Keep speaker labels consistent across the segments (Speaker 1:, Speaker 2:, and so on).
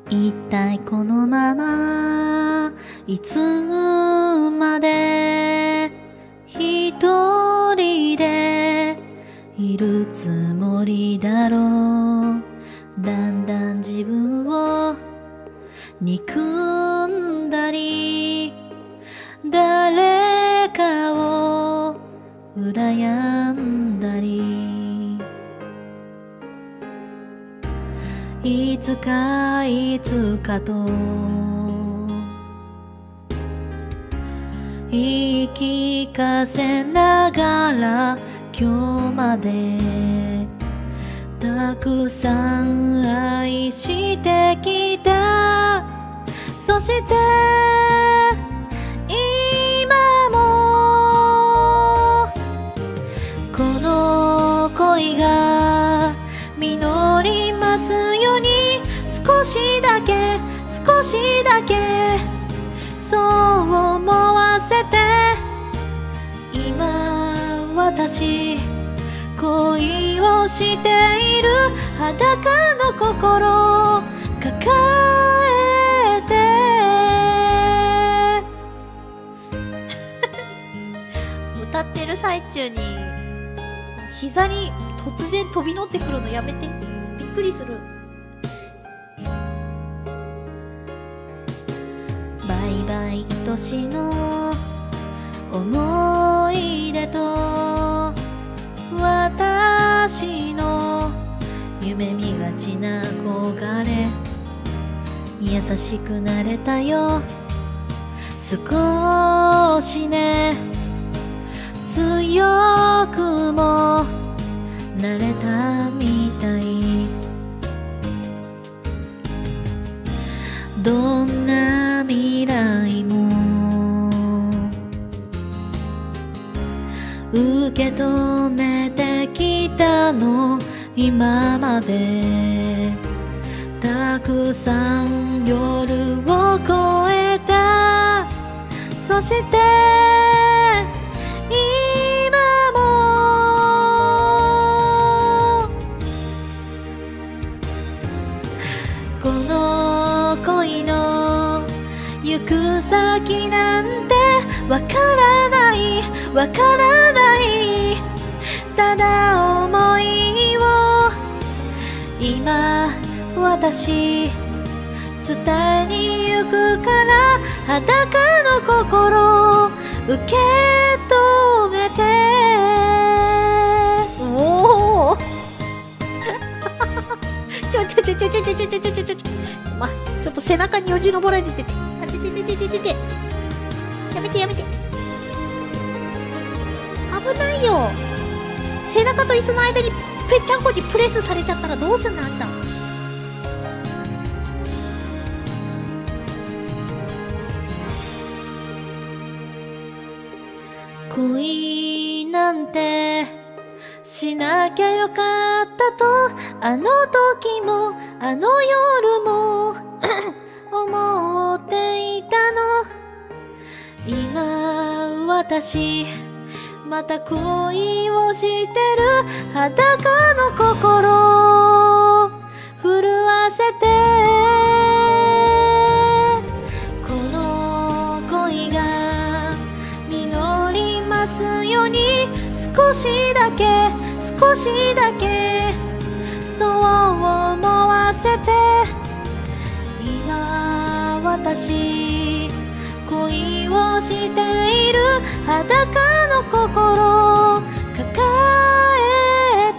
Speaker 1: 一体このままいつまで一人でいるつもりだろう。だんだん自分を憎んだり、誰かを羨んだり、いつかと言い聞かせながら今日までたくさん愛してきた。そして今もこの恋が実りますように、少しだけそう思わせて。今私恋をしている裸の心抱えて歌ってる最中に膝に突然飛び乗ってくるのやめて、びっくりする。バイバイ愛しの思い出と私の夢見がちな憧れ、優しくなれたよ少しね。強くもなれたみたい。どんな未来も受け止めてきたの今まで。たくさん夜を越えた。そして今もこの恋の行く先なんてわからない。ただ想いを今私伝えに行くから、裸の心受け止めて。おおちょっと背中によじ登られてて、やめて危ないよ。背中と椅子の間にぺっちゃんこにプレスされちゃったらどうすんのあんた。恋なんてしなきゃよかったと、あの時もあの夜も思っていたの。今私また恋をしてる裸の心震わせて。この恋が実りますように、少しだけそう思わせて。今私恋をしている裸の心抱え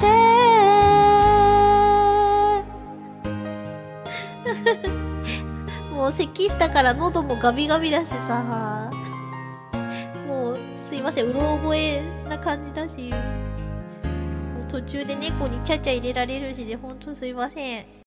Speaker 1: てもう咳したから喉もガビガビだしさ、もうすいません、うろ覚えな感じだし、もう途中で猫にちゃちゃ入れられるしで、ほんとすいません。